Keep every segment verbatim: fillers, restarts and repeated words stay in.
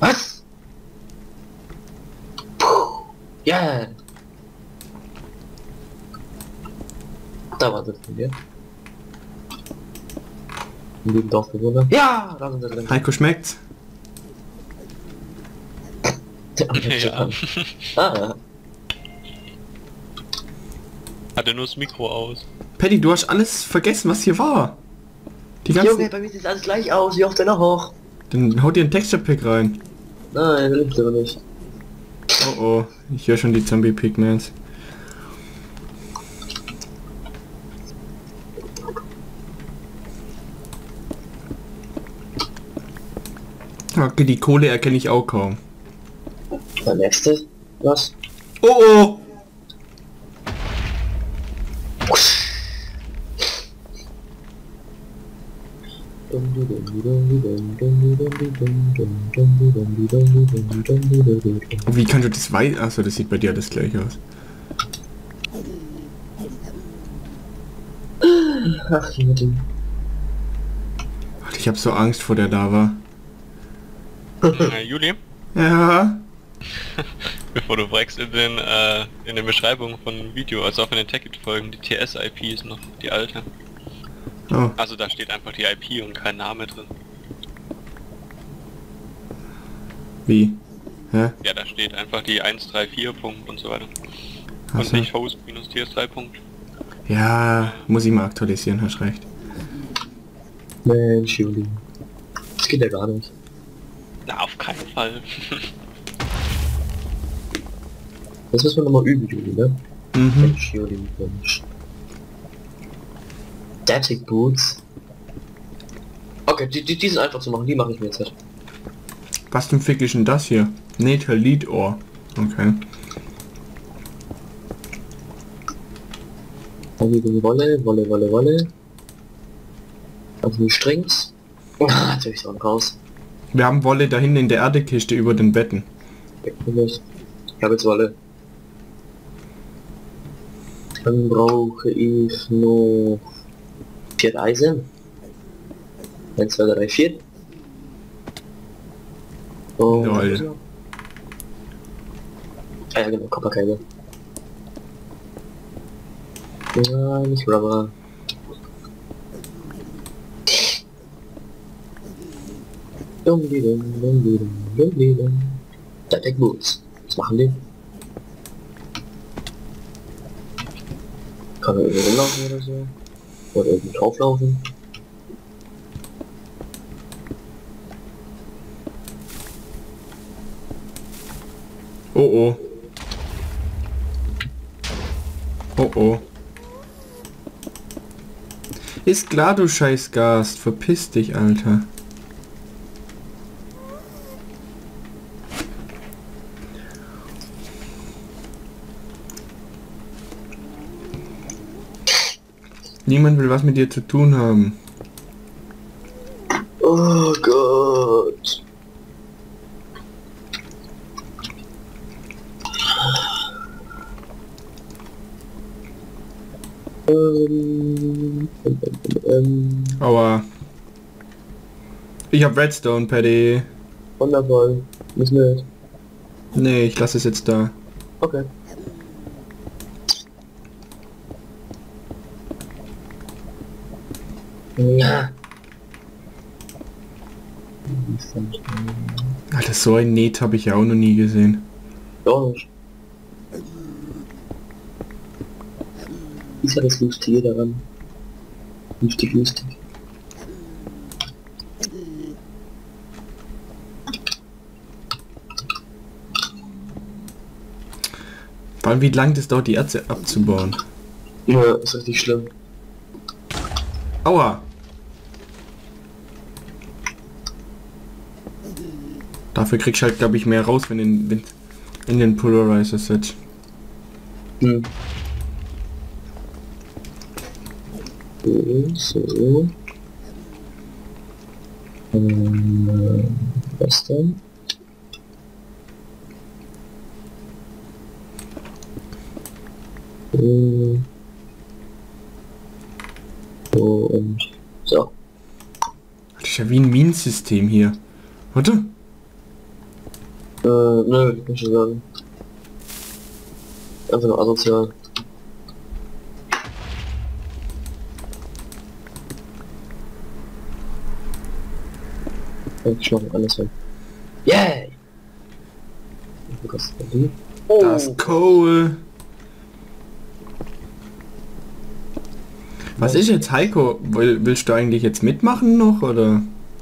Was? Puh. Ja. Da war das von dir. Lieben Dorfbewohner. Ja, da sind wir drin. Heiko, schmeckt's? Ja. Ah, Hatte nur das Mikro aus. Paddy, du hast alles vergessen, was hier war. Die ganzen... Junge, bei mir sieht alles gleich aus, wie auf der noch hoch. Dann hau dir ein Texture Pack rein. Nein, will ich aber nicht. Oh oh, ich höre schon die Zombie Pigments. Okay, die Kohle erkenne ich auch kaum. Der nächste. Was? Oh oh! Wie kannst du das weit... Achso, das sieht bei dir alles gleich aus. Ach, Junge. Ich habe so Angst vor der Lava. äh, Juli, Ja. bevor du fragst, in den äh, in den Beschreibungen von Video, also auch in den Tech-Folgen, die T S I P ist noch die alte. Oh. Also da steht einfach die I P und kein Name drin. Wie? Hä? Ja, da steht einfach die eins drei vier Punkt und so weiter. Ach Und so. nicht Host minus T S drei Punkt. Ja, muss ich mal aktualisieren, hast recht. Mensch, Juli. Das geht ja gar nicht. Na, auf keinen Fall. Das müssen wir nochmal üben, Juli, ne? Mhm. Mensch, Juli, Mensch. Static Boots. Okay, die, die, die sind einfach zu machen, die mache ich mir jetzt halt. Was zum Fick ist denn das hier? Natal Lead Ohr. Okay. Wolle, Wolle, Wolle, Wolle. Also die Strings. Ah, jetzt hab ich auch raus. Wir haben Wolle da hinten in der Erdekiste über den Betten. Ich habe jetzt Wolle. Dann brauche ich noch vier Eisen. eins, zwei, drei, vier. Und Lol. Ah ja genau, Kopperkeile. Ja, nicht Rubber. Dum di dum dum di dum dum di dum. Static Boots. Was machen die? Kann er irgendwo rumlaufen oder so? Oder irgendwie drauflaufen? Oh oh. Oh oh. Ist klar, du scheiß Gast. Verpiss dich, Alter. Niemand will was mit dir zu tun haben. Oh Gott. Ähm, ähm, ähm, Aua. Ich hab Redstone, Paddy. wundervoll. Nicht mit. Nee, ich lasse es jetzt da. Okay. Ja. Alter, so ein Net habe ich ja auch noch nie gesehen. Doch nicht. Ist ja das Lustige daran. Lustig, lustig. Vor allem, wie lang das dauert, die Erze abzubauen. Ja, ist richtig schlimm. Aua! Dafür kriegst du halt, glaube ich, mehr raus, wenn in, wenn in den Polarizer setzt. Hm. So, so. Ähm, was denn? So. So und so. Das ist ja wie ein Minensystem hier. Warte. Äh, nö, ich kann schon sagen. Einfach nur asozial. Ich mach alles hin. Yay! Wie kostet denn die? Oh. Das ist cool. Was ist jetzt, Heiko? Will, willst du eigentlich jetzt mitmachen noch, oder?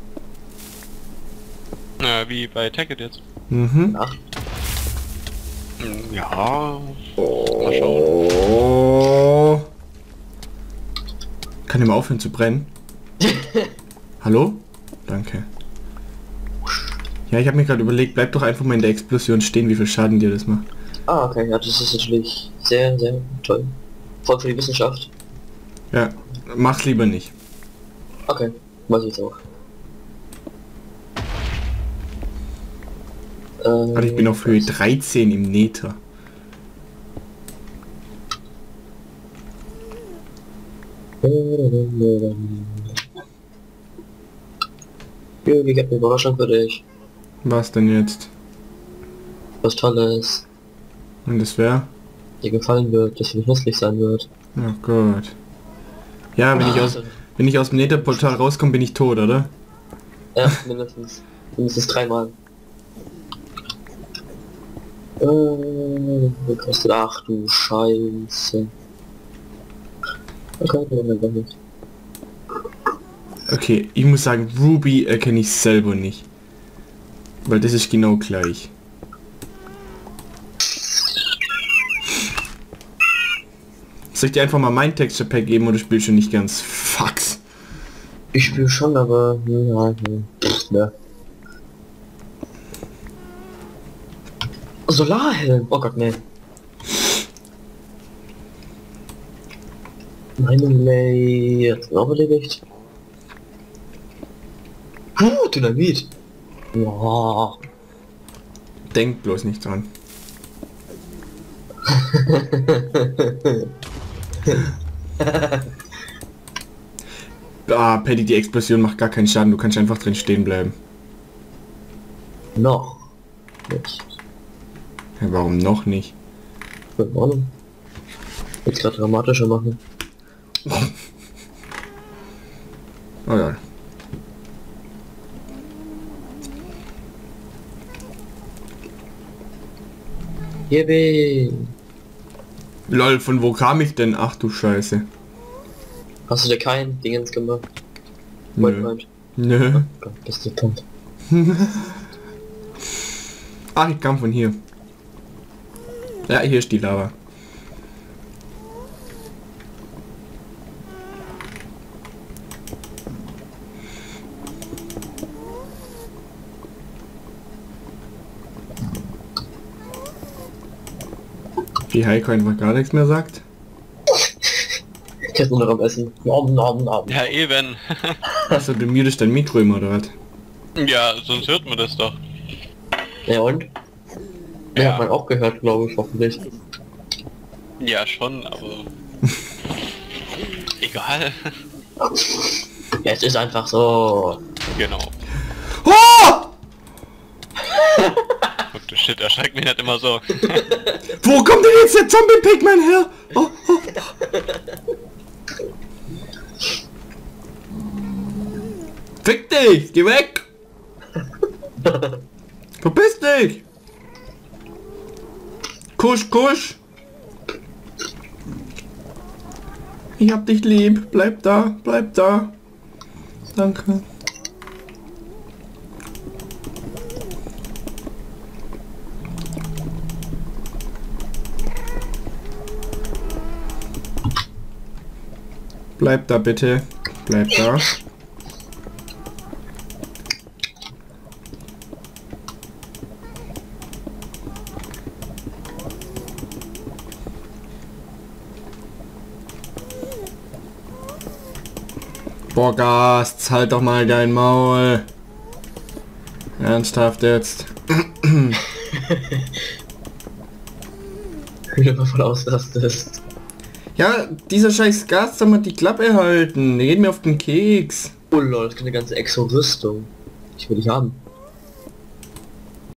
Ja, wie bei Tacket jetzt. Mhm. Ach. Hm, Ja. Mal schauen. Oh. Kann ich mal aufhören zu brennen? Hallo? Danke. Ja, ich habe mir gerade überlegt, bleib doch einfach mal in der Explosion stehen, wie viel Schaden dir das macht. Ah, okay, ja, das ist natürlich sehr, sehr toll. Voll für die Wissenschaft. Ja, mach's lieber nicht. Okay, weiß ich jetzt auch. Ähm, Warte, ich bin auf Höhe dreizehn im Nether. Jürgen, ich hab eine Überraschung für dich. Was denn jetzt? Was Tolles. Und das wäre? Dir gefallen wird, das für dich nützlich sein wird. Oh Gott. Ja, wenn ich aus wenn ich aus dem Nether-Portal rauskomme, bin ich tot, oder? Ja, mindestens. Mindestens dreimal. Äh, wie kostet? Ach du Scheiße. Okay, Moment, noch nicht. Okay, ich muss sagen, Ruby erkenne ich selber nicht. Weil das ist genau gleich. Soll ich dir einfach mal mein Texture Pack geben oder spielst du nicht ganz Fax? Ich spiele schon, aber ja, ja. ja. Solarhelm! Oh Gott, nee. Meine Lay... Jetzt noch erledigt. Puh, Dynamit! Wow. Denk bloß nicht dran. Ah, Paddy, die Explosion macht gar keinen Schaden, du kannst einfach drin stehen bleiben. Noch. Nicht. Ja, warum noch nicht? Keine Ahnung. Jetzt gerade dramatischer machen. Oh ja. Yippie! Lol, von wo kam ich denn? Ach du Scheiße. Hast du dir kein Dingens gemacht? Nö. Waypoint? Nö. Oh Gott, bist du kommt. Ach, ich kam von hier. Ja, hier ist die Lava. Wie Heiko einfach gar nichts mehr sagt. Ich hätte nur noch am Essen. Nom, nom, nom. Ja, eben. Achso, du mutest dein Mikro immer, oder was? Ja, sonst hört man das doch. Ja und? Ja, Ja. hat man auch gehört, glaube ich, hoffentlich. Ja, schon, aber... Egal. Ja, es ist einfach so. Genau. Oh! Fuck, du Shit, erschreckt mich nicht immer so. Wo kommt denn jetzt der Zombie-Pigman her? Oh, oh. Fick dich! Geh weg! Verpiss dich! Kusch, kusch! Ich hab dich lieb. Bleib da, bleib da. Danke. Bleib da bitte. Bleib da. Boah, Gast, halt doch mal dein Maul. Ernsthaft jetzt. Ich gehe davon aus, dass das... Ja, dieser scheiß Gast soll mal die Klappe halten. Der geht mir auf den Keks. Oh lol, das ist eine ganze Exo-Rüstung. Ich will dich haben.